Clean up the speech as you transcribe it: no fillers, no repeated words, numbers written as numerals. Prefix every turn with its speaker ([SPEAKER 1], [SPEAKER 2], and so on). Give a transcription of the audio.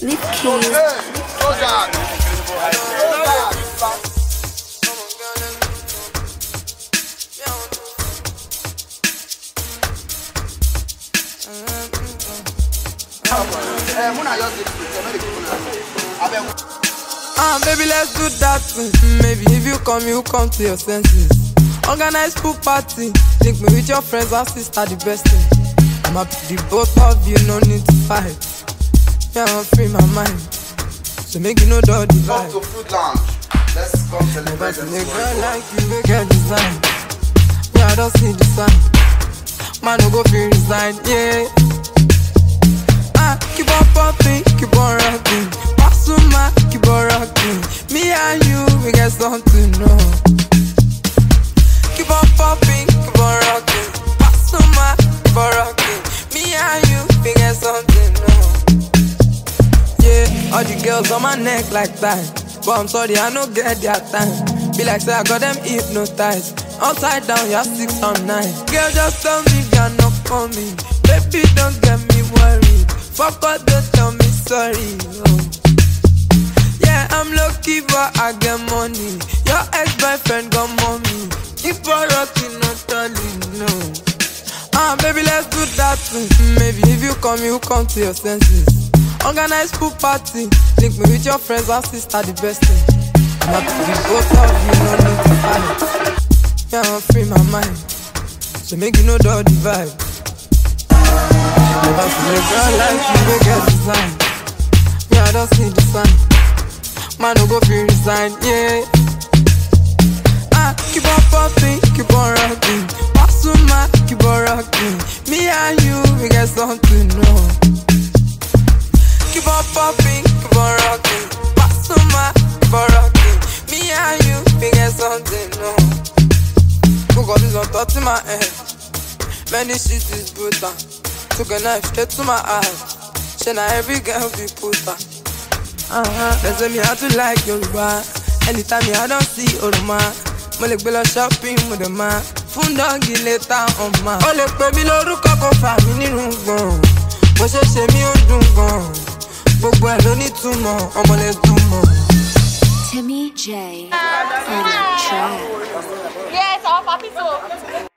[SPEAKER 1] Lip keys.
[SPEAKER 2] Baby, let's do that thing. Maybe if you come to your senses. Organize pool party. Link me with your friends and sister, the best thing. I'm happy the both of you, no need to fight. Yeah, I'm free my mind. So make you know the divide.
[SPEAKER 3] Come to Food Lounge. Let's come celebrate the
[SPEAKER 2] girl like you, we get design. Yeah, I don't see the sign. Man, no go feel resign, yeah. Keep on popping, keep on rocking. Pasuma, keep on rocking. Me and you, we get something, no. Keep on popping, keep on rocking. Pasuma, keep on rocking. Me and you, we get something, no. Yeah, all the girls on my neck like that. But I'm sorry, I don't get their time. Be like, say I got them hypnotized. Upside down, you're 6 or 9. Girl, just tell me you're not coming. Baby, don't get me worried. Fuck all, don't tell me sorry. Oh. Yeah, I'm lucky, but I get money. Your ex-boyfriend got mommy. Keep on rocking, not telling, no. Baby, let's do that thing. Maybe if you come to your senses. Organize pool party. Link me with your friends and sister, the best thing. I'm happy to be both of you, no need to fight. Yeah, I'm free my mind. So make you know the vibe. Never seen a girl like you, we get design. Yeah, I don't see the sign. Man, no go feel resign, yeah. Keep on popping, keep on rocking. Pasuma, keep on rocking. Me and you, we get something, no. Keep on popping, keep on rocking. Pasuma, keep on rocking. Me and you, we get something, no. Who got this on top of my head? Many shit is brutal. Took a knife straight to my eye. Say now every girl be puta. They say me how to like Yoruba. Anytime me I don't see Oroma. Molek bela shopping with the man. Fundogi later on ma. Ole pe mi lórúkọ kò fà mí nínú gbọ̀n. Bó ṣe mí ó dùn gan. Gbogbo ẹ̀ ló ní túmọ̀, ọmọ lè túmọ̀.
[SPEAKER 1] Timmy J on the track.
[SPEAKER 4] Yes, our papi so.